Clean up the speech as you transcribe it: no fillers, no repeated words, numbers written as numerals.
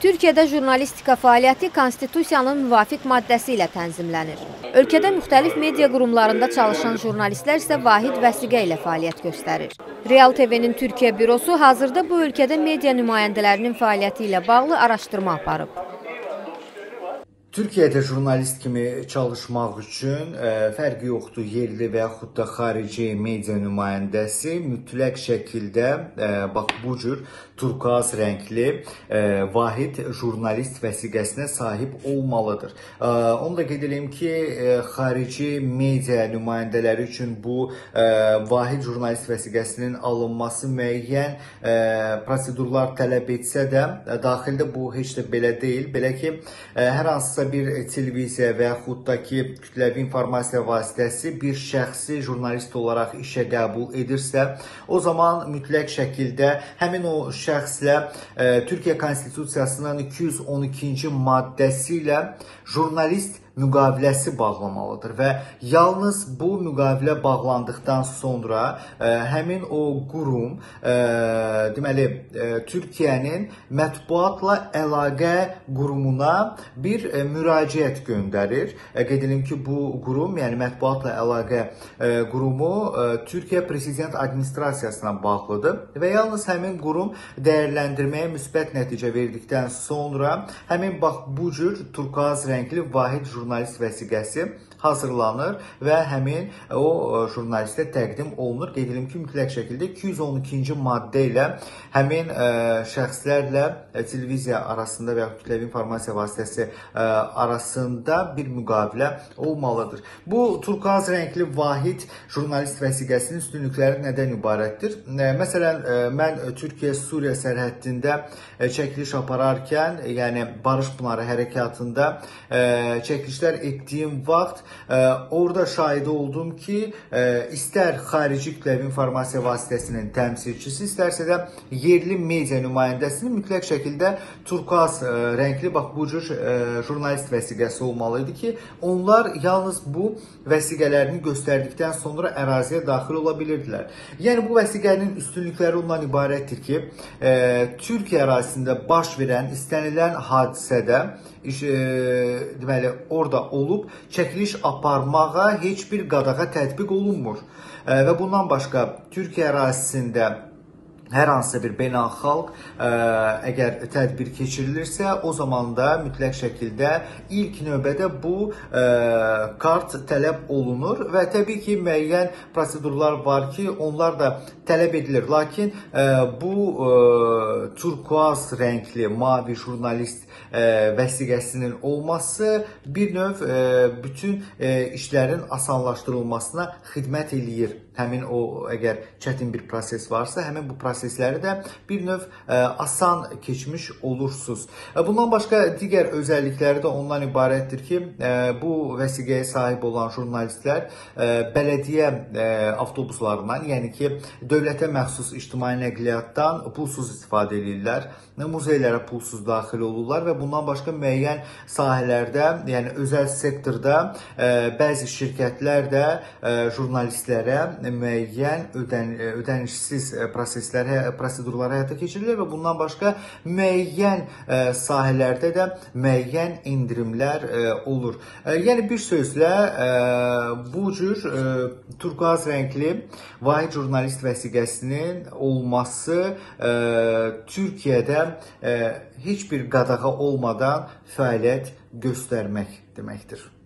Türkiyədə jurnalistika fəaliyyəti Konstitusiyanın müvafiq maddəsi ilə tənzimlənir. Ölkədə müxtəlif media qurumlarında çalışan jurnalistlər isə vahid vəsiqə ilə fəaliyyət göstərir. Real TV-nin Türkiyə bürosu hazırda bu ölkədə media nümayəndələrinin fəaliyyəti ilə bağlı araşdırma aparıb. Türkiyədə jurnalist kimi çalışmaq üçün fərqi yoxdur, yerli və yaxud da xarici media nümayəndəsi mütləq şəkildə bax bu cür turkuaz rəngli vahid jurnalist vəsiqəsinə sahib olmalıdır. Onu da qeyd edeyim ki, xarici media nümayəndələri üçün bu vahid jurnalist vəsiqəsinin alınması müəyyən prosedurlar tələb etsə də, daxildə bu heç də belə deyil. Belə ki, hər hansısa bir televiziya və yaxud da ki, kütləvi informasiya vasitəsi bir şəxsi jurnalist olaraq işə qəbul edirsə, o zaman mütləq şəkildə həmin o şəxslə Türkiyə Konstitusiyasının 212-ci maddəsi ilə jurnalist müqaviləsi bağlamalıdır və yalnız bu müqavilə bağlandıqdan sonra həmin o qurum deməli Türkiyənin mətbuatla əlaqə qurumuna bir müraciət göndərir. Qeyd edim ki, bu qurum, yəni mətbuatla əlaqə qurumu Türkiyə Prezident Administrasiyasına bağlıdır və yalnız həmin qurum dəyərləndirməyə müsbət nəticə verdikdən sonra həmin bax bu cür turkuaz rəngli vahid jurnalist vəsiqəsi hazırlanır və həmin o jurnalistə təqdim olunur. Qeyd edim ki, mütləq şəkildə 212-ci maddə ilə həmin şəxslərlə televiziya arasında və ya kütləvi informasiya vasitəsi arasında bir müqavilə olmalıdır. Bu turkuaz rəngli vahid jurnalist vəsiqəsinin üstünlükləri nədən ibarətdir? Məsələn, mən Türkiyə-Suriya sərhəddində çəkiliş apararkən, yəni Barış Pınarı hərəkatında çəkilişlər etdiyim vaxt orada şahidi oldum ki, istər xarici kütləvi informasiya vasitəsinin təmsilçisi, istərsə də yerli media nümayəndəsinin mütləq şəkildə turkuaz rəngli bax bu cür jurnalist vəsiqəsi olmalı idi ki, onlar yalnız bu vəsiqələrini göstərdikdən sonra əraziyə daxil ola bilirdilər. Yəni bu vəsiqənin üstünlükləri ondan ibarətdir ki, Türkiyə ərazisində baş verən istənilən hadisədə deməli orada olub çəkiliş aparmağa heç bir qadağa tətbiq olunmur. Və bundan başqa Türkiyə ərazisində hər hansısa bir beynəlxalq əgər tədbir keçirilirsə, o zaman da mütləq şəkildə ilk növbədə bu kart tələb olunur və təbii ki, müəyyən prosedurlar var ki, onlar da tələb edilir. Lakin bu turkuaz rəngli mavi jurnalist vəsiqəsinin olması bir növ bütün işlərin asanlaşdırılmasına xidmət eləyir. Həmin o əgər çətin bir proses varsa, həmin bu prosesləri də bir növ asan keçmiş olursunuz. Bundan başqa digər özəllikləri də ondan ibarətdir ki, bu vəsiqəyə sahib olan jurnalistlər bələdiyyə avtobuslarından, yəni ki, dövlətə məxsus ictimai nəqliyyatdan pulsuz istifadə edirlər, muzeylərə pulsuz daxil olurlar və bundan başqa müəyyən sahələrdə, yəni özəl sektorda bəzi şirkətlər də jurnalistlərə müəyyən ödənişsiz prosedurlar həyata keçirilir və bundan başqa müəyyən sahələrdə də müəyyən endirimlər olur. Yəni bir sözlə bu cür turkuaz rəngli vahid jurnalist vəsiqəsinin olması Türkiyədə heç bir qadağa olmadan fəaliyyət göstərmək deməkdir.